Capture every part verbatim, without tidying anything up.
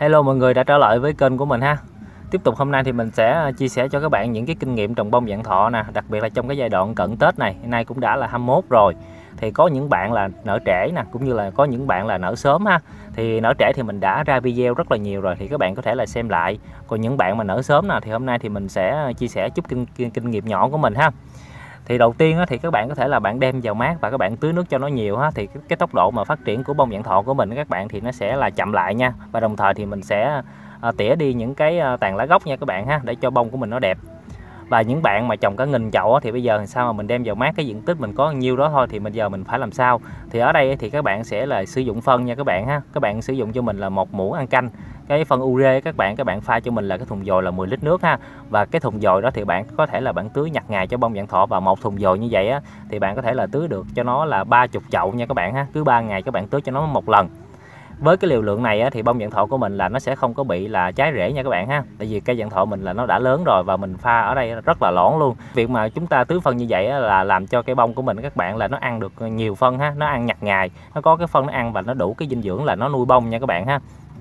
Hello mọi người đã trở lại với kênh của mình ha. Tiếp tục hôm nay thì mình sẽ chia sẻ cho các bạn những cái kinh nghiệm trồng bông vạn thọ nè, đặc biệt là trong cái giai đoạn cận Tết này. Hôm nay cũng đã là hai mươi mốt rồi. Thì có những bạn là nở trễ nè, cũng như là có những bạn là nở sớm ha. Thì nở trễ thì mình đã ra video rất là nhiều rồi, thì các bạn có thể là xem lại. Còn những bạn mà nở sớm nè thì hôm nay thì mình sẽ chia sẻ chút kinh, kinh, kinh nghiệm nhỏ của mình ha. Thì đầu tiên á, thì các bạn có thể là bạn đem vào mát và các bạn tưới nước cho nó nhiều ha, thì cái, cái tốc độ mà phát triển của bông vạn thọ của mình các bạn thì nó sẽ là chậm lại nha. Và đồng thời thì mình sẽ à, tỉa đi những cái à, tàn lá gốc nha các bạn ha, để cho bông của mình nó đẹp. Và những bạn mà trồng cả nghìn chậu á, thì bây giờ làm sao mà mình đem vào mát, cái diện tích mình có nhiêu đó thôi, thì bây giờ mình phải làm sao. Thì ở đây thì các bạn sẽ là sử dụng phân nha các bạn ha. Các bạn sử dụng cho mình là một muỗng ăn canh cái phân ure các bạn, các bạn pha cho mình là cái thùng dồi là mười lít nước ha. Và cái thùng dồi đó thì bạn có thể là bạn tưới nhặt ngày cho bông vạn thọ, và một thùng dồi như vậy á thì bạn có thể là tưới được cho nó là ba mươi chậu nha các bạn ha. Cứ ba ngày các bạn tưới cho nó một lần. Với cái liều lượng này á, thì bông vạn thọ của mình là nó sẽ không có bị là trái rễ nha các bạn ha. Tại vì cây vạn thọ mình là nó đã lớn rồi và mình pha ở đây rất là lõn luôn. Việc mà chúng ta tưới phân như vậy á, là làm cho cây bông của mình các bạn là nó ăn được nhiều phân ha, nó ăn nhặt ngày, nó có cái phân nó ăn và nó đủ cái dinh dưỡng là nó nuôi bông nha các bạn ha.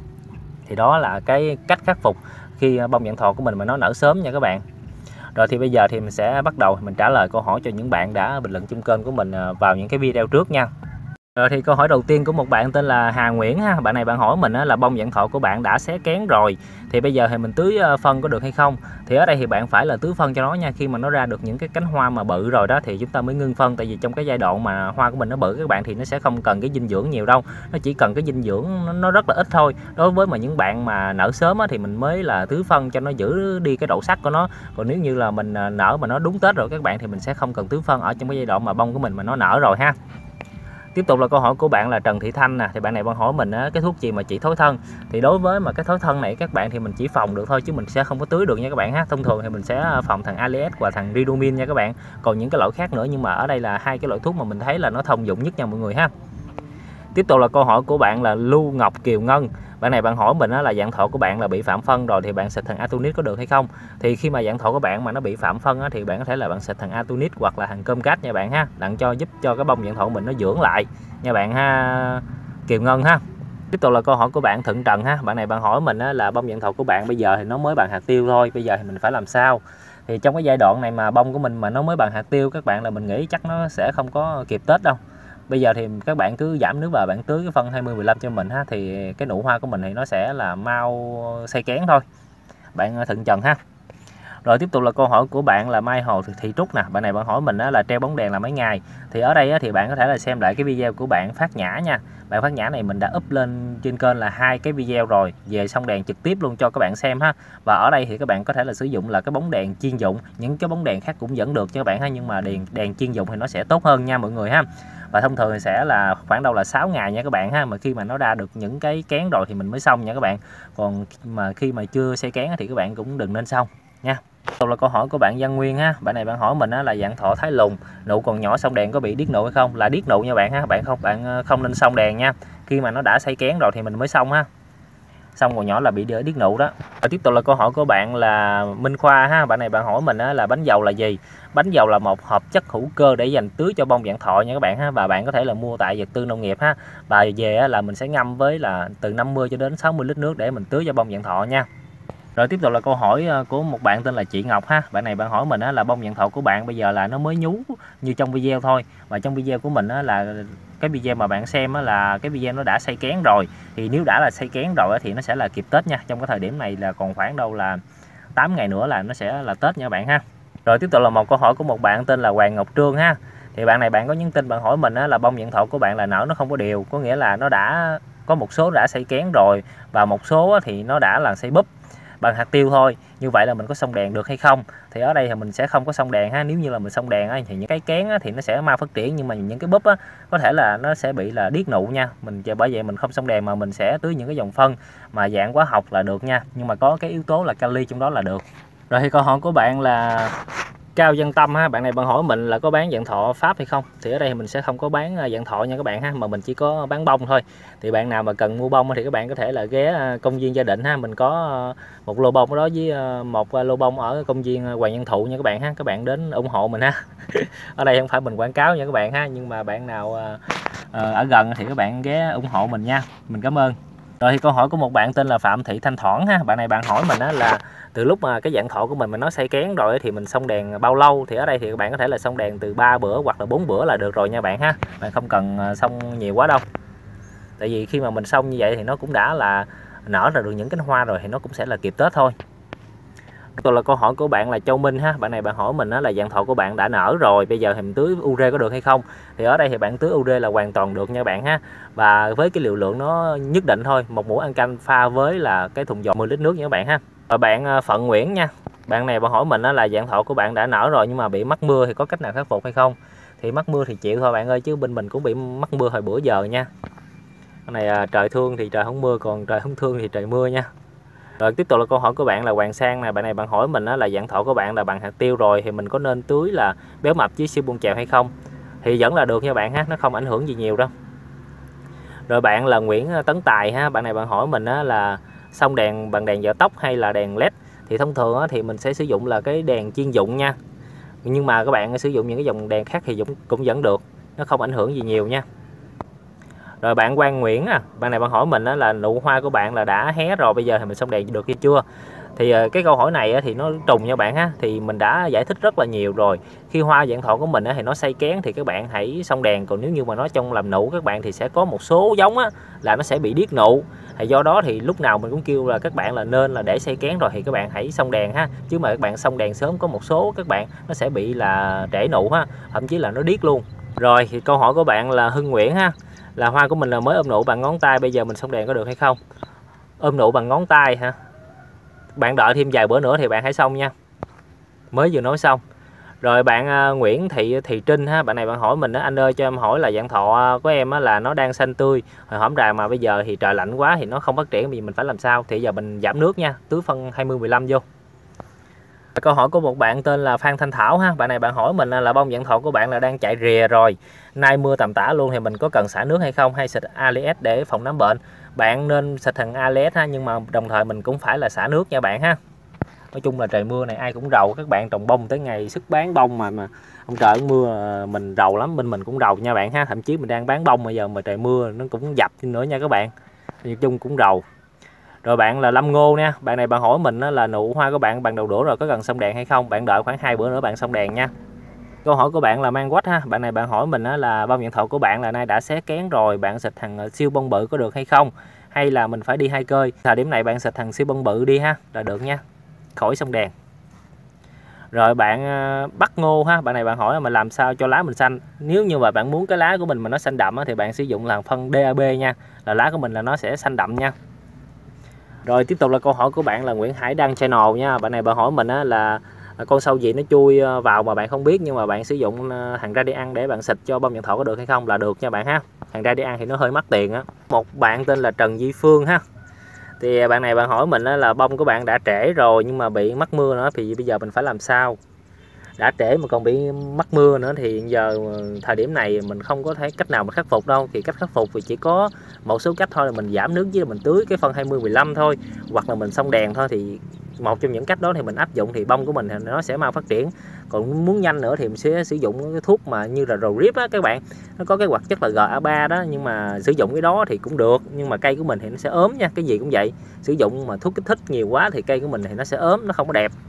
Thì đó là cái cách khắc phục khi bông vạn thọ của mình mà nó nở sớm nha các bạn. Rồi thì bây giờ thì mình sẽ bắt đầu mình trả lời câu hỏi cho những bạn đã bình luận trong kênh của mình vào những cái video trước nha. Rồi thì câu hỏi đầu tiên của một bạn tên là Hà Nguyễn ha. Bạn này bạn hỏi mình là bông vạn thọ của bạn đã xé kén rồi, thì bây giờ thì mình tưới phân có được hay không. Thì ở đây thì bạn phải là tưới phân cho nó nha. Khi mà nó ra được những cái cánh hoa mà bự rồi đó thì chúng ta mới ngưng phân. Tại vì trong cái giai đoạn mà hoa của mình nó bự các bạn thì nó sẽ không cần cái dinh dưỡng nhiều đâu. Nó chỉ cần cái dinh dưỡng nó, nó rất là ít thôi. Đối với mà những bạn mà nở sớm á, thì mình mới là tưới phân cho nó giữ đi cái độ sắc của nó. Còn nếu như là mình nở mà nó đúng Tết rồi các bạn thì mình sẽ không cần tưới phân ở trong cái giai đoạn mà bông của mình mà nó nở rồi ha. Tiếp tục là câu hỏi của bạn là Trần Thị Thanh nè. Thì bạn này bạn hỏi mình á, cái thuốc gì mà trị thối thân. Thì đối với mà cái thối thân này các bạn thì mình chỉ phòng được thôi chứ mình sẽ không có tưới được nha các bạn ha. Thông thường thì mình sẽ phòng thằng Alias và thằng Ridomin nha các bạn. Còn những cái loại khác nữa, nhưng mà ở đây là hai cái loại thuốc mà mình thấy là nó thông dụng nhất nha mọi người ha. Tiếp tục là câu hỏi của bạn là Lưu Ngọc Kiều Ngân. Bạn này bạn hỏi mình là vạn thọ của bạn là bị phạm phân rồi thì bạn xịt thằng Atonit có được hay không. Thì khi mà vạn thọ của bạn mà nó bị phạm phân á, thì bạn có thể là bạn xịt thằng Atonit hoặc là thằng Comcat nha bạn ha, đặng cho giúp cho cái bông vạn thọ của mình nó dưỡng lại nha bạn ha, Kiều Ngân ha. Tiếp tục là câu hỏi của bạn Thận Trần ha. Bạn này bạn hỏi mình là bông vạn thọ của bạn bây giờ thì nó mới bằng hạt tiêu thôi, bây giờ thì mình phải làm sao. Thì trong cái giai đoạn này mà bông của mình mà nó mới bằng hạt tiêu các bạn, là mình nghĩ chắc nó sẽ không có kịp Tết đâu. Bây giờ thì các bạn cứ giảm nước vào, bạn tưới cái phân hai mươi mười lăm cho mình ha, thì cái nụ hoa của mình thì nó sẽ là mau xây kén thôi bạn Thận Trần ha. Rồi tiếp tục là câu hỏi của bạn là Mai Hồ Thị Trúc nè. Bạn này bạn hỏi mình là treo bóng đèn là mấy ngày. Thì ở đây thì bạn có thể là xem lại cái video của bạn Phát Nhã nha. Bạn Phát Nhã này mình đã up lên trên kênh là hai cái video rồi về xông đèn trực tiếp luôn cho các bạn xem ha. Và ở đây thì các bạn có thể là sử dụng là cái bóng đèn chuyên dụng, những cái bóng đèn khác cũng vẫn được cho các bạn ha, nhưng mà đèn đèn chuyên dụng thì nó sẽ tốt hơn nha mọi người ha. Và thông thường thì sẽ là khoảng đâu là sáu ngày nha các bạn ha, mà khi mà nó ra được những cái kén rồi thì mình mới xong nha các bạn. Còn mà khi mà chưa xây kén thì các bạn cũng đừng nên xong nha. Tiếp là câu hỏi của bạn Văn Nguyên ha. Bạn này bạn hỏi mình là vạn thọ Thái Lùng nụ còn nhỏ xông đèn có bị điếc nụ hay không. Là điếc nụ nha bạn ha. Bạn không bạn không nên xông đèn nha. Khi mà nó đã xây kén rồi thì mình mới xông ha. Xong còn nhỏ là bị điếc nụ đó. Và tiếp tục là câu hỏi của bạn là Minh Khoa ha. Bạn này bạn hỏi mình là bánh dầu là gì. Bánh dầu là một hợp chất hữu cơ để dành tưới cho bông vạn thọ nha các bạn ha. Và bạn có thể là mua tại vật tư nông nghiệp ha. Và về là mình sẽ ngâm với là từ năm mươi cho đến sáu mươi lít nước để mình tưới cho bông vạn thọ nha. Rồi tiếp tục là câu hỏi của một bạn tên là chị Ngọc ha. Bạn này bạn hỏi mình là bông vạn thọ của bạn bây giờ là nó mới nhú như trong video thôi. Và trong video của mình là cái video mà bạn xem là cái video nó đã xây kén rồi. Thì nếu đã là xây kén rồi thì nó sẽ là kịp Tết nha. Trong cái thời điểm này là còn khoảng đâu là tám ngày nữa là nó sẽ là Tết nha bạn ha. Rồi tiếp tục là một câu hỏi của một bạn tên là Hoàng Ngọc Trương ha. Thì bạn này bạn có nhắn tin bạn hỏi mình là bông vạn thọ của bạn là nở nó không có đều. Có nghĩa là nó đã có một số đã xây kén rồi và một số thì nó đã là xây búp bằng hạt tiêu thôi. Như vậy là mình có xông đèn được hay không. Thì ở đây thì mình sẽ không có xông đèn ha. Nếu như là mình xông đèn á, thì những cái kén á, thì nó sẽ mau phát triển, nhưng mà những cái búp á, có thể là nó sẽ bị là điếc nụ nha. Mình bởi vậy mình không xông đèn mà mình sẽ tưới những cái dòng phân mà dạng hóa học là được nha, nhưng mà có cái yếu tố là kali trong đó là được. Rồi thì câu hỏi của bạn là Cao Dân Tâm ha. Bạn này bạn hỏi mình là có bán vạn thọ Pháp hay không. Thì ở đây mình sẽ không có bán vạn thọ nha các bạn ha, mà mình chỉ có bán bông thôi. Thì bạn nào mà cần mua bông thì các bạn có thể là ghé công viên Gia Định ha. Mình có một lô bông ở đó với một lô bông ở công viên Hoàng Văn Thụ nha các bạn ha. Các bạn đến ủng hộ mình ha. Ở đây không phải mình quảng cáo nha các bạn ha, nhưng mà bạn nào ở gần thì các bạn ghé ủng hộ mình nha. Mình cảm ơn. Rồi thì câu hỏi của một bạn tên là Phạm Thị Thanh Thoảng ha. Bạn này bạn hỏi mình á là từ lúc mà cái dạng thọ của mình mà nó xây kén rồi thì mình xông đèn bao lâu? Thì ở đây thì các bạn có thể là xông đèn từ ba bữa hoặc là bốn bữa là được rồi nha bạn ha. Bạn không cần xông nhiều quá đâu. Tại vì khi mà mình xông như vậy thì nó cũng đã là nở ra được những cánh hoa rồi thì nó cũng sẽ là kịp Tết thôi. Tôi là câu hỏi của bạn là Châu Minh ha. Bạn này bạn hỏi mình là dạng thọ của bạn đã nở rồi, bây giờ thì mình tưới ure có được hay không? Thì ở đây thì bạn tưới ure là hoàn toàn được nha bạn ha. Và với cái liều lượng nó nhất định thôi, một muỗng ăn canh pha với là cái thùng giò mười lít nước nha các bạn ha. Và bạn Phận Nguyễn nha. Bạn này bạn hỏi mình là dạng thọ của bạn đã nở rồi nhưng mà bị mắc mưa thì có cách nào khắc phục hay không? Thì mắc mưa thì chịu thôi bạn ơi, chứ bên mình cũng bị mắc mưa hồi bữa giờ nha. Cái này trời thương thì trời không mưa, còn trời không thương thì trời mưa nha. Rồi tiếp tục là câu hỏi của bạn là Hoàng Sang nè. Bạn này bạn hỏi mình là dạng thọ của bạn là bằng hạt tiêu rồi thì mình có nên tưới là béo mập với siêu bông chèo hay không? Thì vẫn là được nha bạn ha, nó không ảnh hưởng gì nhiều đâu. Rồi bạn là Nguyễn Tấn Tài ha. Bạn này bạn hỏi mình là xông đèn bằng đèn dở tóc hay là đèn led? Thì thông thường thì mình sẽ sử dụng là cái đèn chuyên dụng nha. Nhưng mà các bạn sử dụng những cái dòng đèn khác thì cũng vẫn được, nó không ảnh hưởng gì nhiều nha. Rồi bạn Quang Nguyễn à, bạn này bạn hỏi mình là nụ hoa của bạn là đã hé rồi, bây giờ thì mình xông đèn được hay chưa? Thì cái câu hỏi này thì nó trùng nha bạn ha. Thì mình đã giải thích rất là nhiều rồi. Khi hoa dạng thọ của mình thì nó xây kén thì các bạn hãy xông đèn, còn nếu như mà nó trong làm nụ các bạn thì sẽ có một số giống á là nó sẽ bị điếc nụ. Thì do đó thì lúc nào mình cũng kêu là các bạn là nên là để xây kén rồi thì các bạn hãy xông đèn ha. Chứ mà các bạn xông đèn sớm có một số các bạn nó sẽ bị là trễ nụ ha, thậm chí là nó điếc luôn. Rồi thì câu hỏi của bạn là Hưng Nguyễn ha, là hoa của mình là mới ôm nụ bằng ngón tay, bây giờ mình xông đèn có được hay không? Ôm nụ bằng ngón tay hả? Bạn đợi thêm vài bữa nữa thì bạn hãy xông nha. Mới vừa nói xong. Rồi bạn uh, Nguyễn Thị Thị Trinh ha, bạn này bạn hỏi mình đó, anh ơi cho em hỏi là dạng thọ của em á, là nó đang xanh tươi hồi hổm rà mà bây giờ thì trời lạnh quá thì nó không phát triển, vì mình phải làm sao? Thì giờ mình giảm nước nha, tưới phân hai mươi mười lăm vô. Câu hỏi của một bạn tên là Phan Thanh Thảo ha. Bạn này bạn hỏi mình là bông dạng thọ của bạn là đang chạy rìa rồi, nay mưa tầm tã luôn thì mình có cần xả nước hay không, hay xịt Alies để phòng nấm bệnh? Bạn nên xịt thằng Alies ha, nhưng mà đồng thời mình cũng phải là xả nước nha bạn ha. Nói chung là trời mưa này ai cũng rầu, các bạn trồng bông tới ngày sức bán bông mà mà ông trời mưa mình rầu lắm, bên mình cũng rầu nha bạn ha. Thậm chí mình đang bán bông bây giờ mà trời mưa nó cũng dập nữa nha các bạn. Nói chung cũng rầu. Rồi bạn là Lâm Ngô nha. Bạn này bạn hỏi mình là nụ hoa của bạn bằng đầu đũa rồi có cần xông đèn hay không? Bạn đợi khoảng hai bữa nữa bạn xông đèn nha. Câu hỏi của bạn là Mang Quách ha. Bạn này bạn hỏi mình là bông dạng thọ của bạn là nay đã xé kén rồi, bạn xịt thằng siêu bông bự có được hay không? Hay là mình phải đi hai cơi? Thời điểm này bạn xịt thằng siêu bông bự đi ha, là được nha, khỏi xông đèn. Rồi bạn Bắc Ngô ha. Bạn này bạn hỏi là mình làm sao cho lá mình xanh? Nếu như mà bạn muốn cái lá của mình mà nó xanh đậm thì bạn sử dụng là phân đê a bê nha, là lá của mình là nó sẽ xanh đậm nha. Rồi tiếp tục là câu hỏi của bạn là Nguyễn Hải Đăng Channel nha. Bạn này bạn hỏi mình là con sâu gì nó chui vào mà bạn không biết, nhưng mà bạn sử dụng hàng Radiant để bạn xịt cho bông dạng thọ có được hay không? Là được nha bạn ha. Hàng Radiant thì nó hơi mắc tiền á. Một bạn tên là Trần Duy Phương ha. Thì bạn này bạn hỏi mình là bông của bạn đã trễ rồi nhưng mà bị mắc mưa nữa, thì bây giờ mình phải làm sao? Đã trễ mà còn bị mắc mưa nữa thì giờ thời điểm này mình không có thấy cách nào mà khắc phục đâu. Thì cách khắc phục thì chỉ có một số cách thôi, là mình giảm nước với mình tưới cái phân hai mươi mười lăm thôi, hoặc là mình xông đèn thôi. Thì một trong những cách đó thì mình áp dụng thì bông của mình thì nó sẽ mau phát triển. Còn muốn nhanh nữa thì mình sẽ sử dụng cái thuốc mà như là Rorip á các bạn, nó có cái hoạt chất là G A ba đó, nhưng mà sử dụng cái đó thì cũng được, nhưng mà cây của mình thì nó sẽ ốm nha. Cái gì cũng vậy, sử dụng mà thuốc kích thích nhiều quá thì cây của mình thì nó sẽ ốm, nó không có đẹp.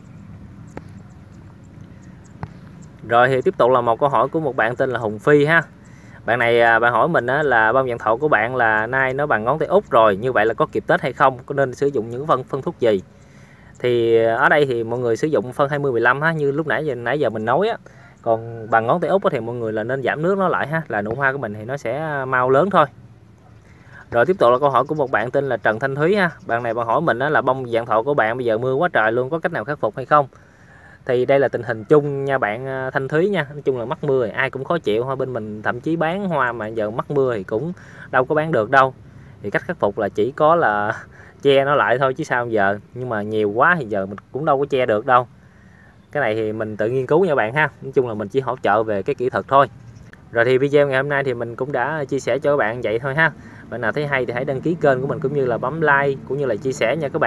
Rồi thì tiếp tục là một câu hỏi của một bạn tên là Hùng Phi ha. Bạn này bạn hỏi mình là bông dạng thọ của bạn là nay nó bằng ngón tay út rồi, như vậy là có kịp Tết hay không? Có nên sử dụng những phân phân thuốc gì? Thì ở đây thì mọi người sử dụng phân hai mươi mười lăm ha, như lúc nãy giờ nãy giờ mình nói á. Còn bằng ngón tay út thì mọi người là nên giảm nước nó lại ha, là nụ hoa của mình thì nó sẽ mau lớn thôi. Rồi tiếp tục là câu hỏi của một bạn tên là Trần Thanh Thúy ha. Bạn này bạn hỏi mình là bông dạng thọ của bạn bây giờ mưa quá trời luôn, có cách nào khắc phục hay không? Thì đây là tình hình chung nha bạn Thanh Thúy nha. Nói chung là mắc mưa thì ai cũng khó chịu ha. Bên mình thậm chí bán hoa mà giờ mắc mưa thì cũng đâu có bán được đâu. Thì cách khắc phục là chỉ có là che nó lại thôi chứ sao giờ. Nhưng mà nhiều quá thì giờ mình cũng đâu có che được đâu. Cái này thì mình tự nghiên cứu nha bạn ha. Nói chung là mình chỉ hỗ trợ về cái kỹ thuật thôi. Rồi thì video ngày hôm nay thì mình cũng đã chia sẻ cho các bạn vậy thôi ha. Bạn nào thấy hay thì hãy đăng ký kênh của mình cũng như là bấm like cũng như là chia sẻ nha các bạn.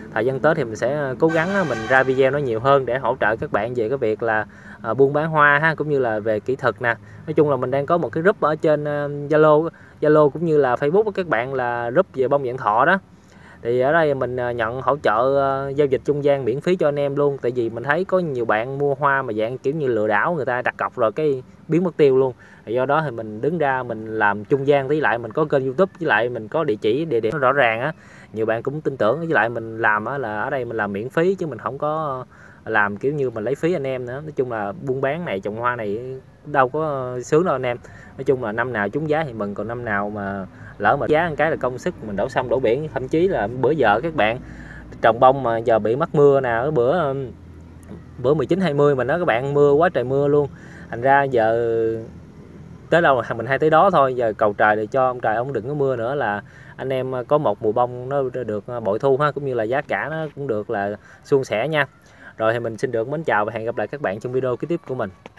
thời gian tới thì mình sẽ cố gắng mình ra video nó nhiều hơn để hỗ trợ các bạn về cái việc là à, buôn bán hoa ha, cũng như là về kỹ thuật nè. Nói chung là mình đang có một cái group ở trên Zalo uh, Zalo cũng như là Facebook của các bạn, là group về bông vạn thọ đó. Thì ở đây mình nhận hỗ trợ uh, giao dịch trung gian miễn phí cho anh em luôn. Tại vì mình thấy có nhiều bạn mua hoa mà dạng kiểu như lừa đảo, người ta đặt cọc rồi cái biến mất tiêu luôn. Thì do đó thì mình đứng ra mình làm trung gian, với lại mình có kênh YouTube, với lại mình có địa chỉ địa điểm rõ ràng á, nhiều bạn cũng tin tưởng. Với lại mình làm á là ở đây mình làm miễn phí chứ mình không có làm kiểu như mình lấy phí anh em nữa. Nói chung là buôn bán này, trồng hoa này đâu có sướng đâu anh em. Nói chung là năm nào trúng giá thì mừng, còn năm nào mà lỡ mà giá một cái là công sức mình đổ sông đổ biển. Thậm chí là bữa giờ các bạn trồng bông mà giờ bị mắc mưa nè, cái bữa bữa mười chín hai mươi mình nói các bạn, mưa quá trời mưa luôn, thành ra giờ tới đâu mình hay tới đó thôi. Giờ cầu trời để cho ông trời ông đừng có mưa nữa là anh em có một mùa bông nó được bội thu ha, cũng như là giá cả nó cũng được là suôn sẻ nha. Rồi thì mình xin được mến chào và hẹn gặp lại các bạn trong video kế tiếp của mình.